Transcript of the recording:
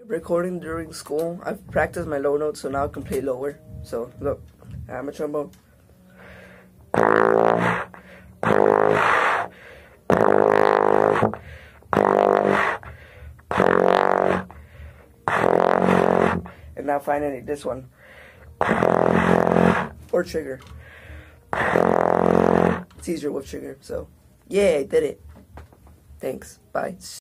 recording during school, I've practiced my low notes, so now I can play lower. So look, I'm a trombone. And now finally this one. Or trigger. It's easier with trigger, so yeah, I did it. Thanks. Bye.